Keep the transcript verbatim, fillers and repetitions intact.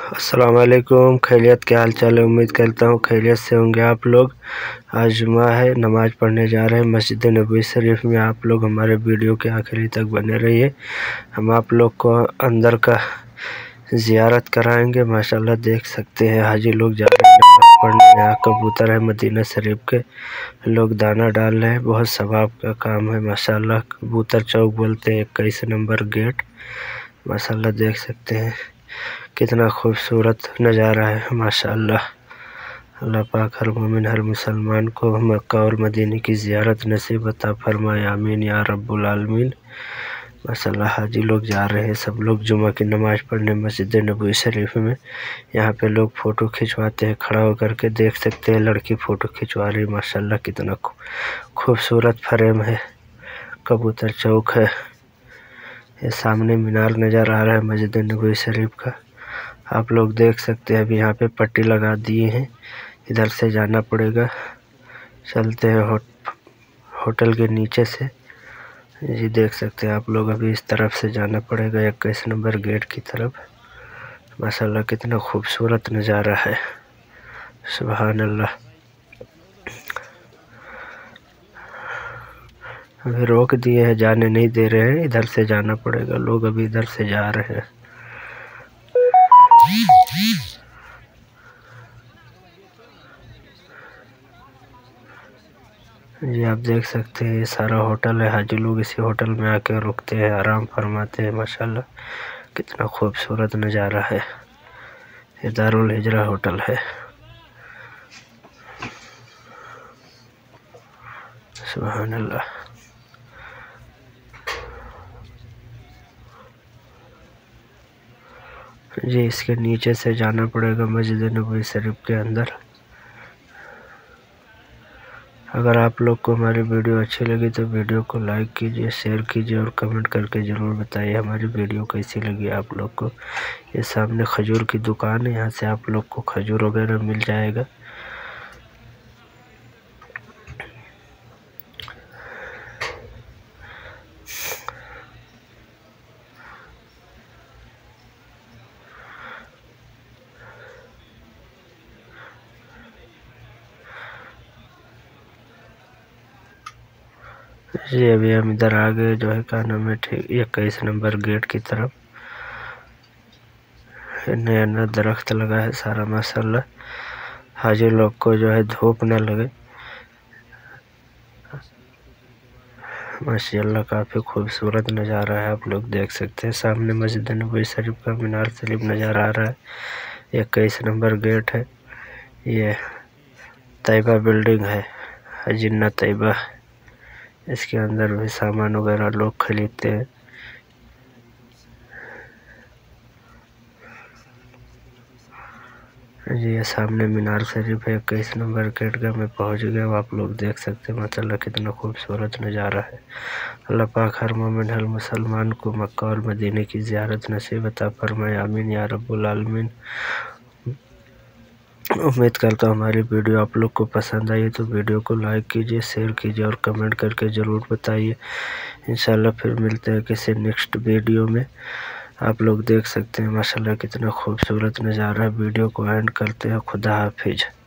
अस्सलाम वालेकुम। खैरियत के हाल चाल है। उम्मीद करता हूँ खैरियत से होंगे आप लोग। आज जुमा है, नमाज़ पढ़ने जा रहे हैं मस्जिद नबवी शरीफ में। आप लोग हमारे वीडियो के आखिरी तक बने रहिए। हम आप लोग को अंदर का ज़ियारत कराएंगे। माशाल्लाह देख सकते हैं हाजी लोग जा रहे हैं नमाज़ पढ़ने। यहाँ कबूतर है मदीना शरीफ के, लोग दाना डाल रहे हैं। बहुत सवाब का काम है माशाल्लाह। कबूतर चौक बोलते हैं, इक्कीस नंबर गेट। माशाल्लाह देख सकते हैं कितना खूबसूरत नज़ारा है माशाल्लाह। अल्लाह पाक हर मोमिन हर मुसलमान को मक्का और मदीने की ज़ियारत नसीब अता फरमाए, आमीन या रब्बुल आलमीन। माशाल्लाह हाजी लोग जा रहे हैं सब लोग जुमा की नमाज़ पढ़ने मस्जिद नबवी शरीफ में। यहाँ पे लोग फ़ोटो खिंचवाते हैं खड़ा होकर के। देख सकते हैं लड़की फ़ोटो खिंचवा रही है माशाल्लाह। कितना खूबसूरत फ्रेम है। कबूतर चौक है। ये सामने मीनार नज़र आ रहा है मस्जिद नबवी शरीफ का। आप लोग देख सकते हैं अभी यहाँ पे पट्टी लगा दिए हैं, इधर से जाना पड़ेगा। चलते हैं हो, होटल के नीचे से। जी देख सकते हैं आप लोग, अभी इस तरफ से जाना पड़ेगा इक्कीस नंबर गेट की तरफ। माशाल्लाह कितना खूबसूरत नज़ारा है, सुभान अल्लाह। अभी रोक दिए हैं, जाने नहीं दे रहे हैं, इधर से जाना पड़ेगा। लोग अभी इधर से जा रहे हैं। जी आप देख सकते हैं ये सारा होटल है। हाजी लोग इसी होटल में आके रुकते हैं, आराम फरमाते हैं। माशाल्लाह कितना खूबसूरत नज़ारा है। ये दारुल हिजरा होटल है, सुभान अल्लाह। जी इसके नीचे से जाना पड़ेगा मस्जिद नबवी शरीफ के अंदर। अगर आप लोग को हमारी वीडियो अच्छी लगी तो वीडियो को लाइक कीजिए, शेयर कीजिए और कमेंट करके ज़रूर बताइए हमारी वीडियो कैसी लगी आप लोग को। ये सामने खजूर की दुकान है, यहाँ से आप लोग को खजूर वगैरह मिल जाएगा। जी अभी हम इधर आ गए जो है क्या नाम है ठीक इक्कीस नंबर गेट की तरफ। नया नया दरख्त लगा है सारा माशाल्लाह। हाजी लोग को जो है धूप न लगे। माशाल्लाह काफ़ी खूबसूरत नज़ारा है। आप लोग देख सकते हैं सामने मस्जिद नबवी शरीफ का मीनार शरीफ नज़र आ रहा है। इक्कीस नंबर गेट है। ये तैयबा बिल्डिंग है, जिन्ना तैयबा। इसके अंदर भी सामान वगैरह लोग खरीदते हैं। जी ये सामने मीनार शरीफ है, इक्कीस नंबर गेट का मैं पहुंच गया हूँ। आप लोग देख सकते हैं माशाल्लाह कितना खूबसूरत नज़ारा है। अल्लाह पाक हर मोमिन हर मुसलमान को मक्का और मदीने की ज़ियारत नसीब अता फरमाए, आमीन या रब्बुल आलमीन। उम्मीद करता हूँ हमारी वीडियो आप लोग को पसंद आई तो वीडियो को लाइक कीजिए, शेयर कीजिए और कमेंट करके ज़रूर बताइए। इंशाल्लाह फिर मिलते हैं किसी नेक्स्ट वीडियो में। आप लोग देख सकते हैं माशाल्लाह कितना खूबसूरत नज़ारा है। वीडियो को एंड करते हैं। खुदा हाफिज।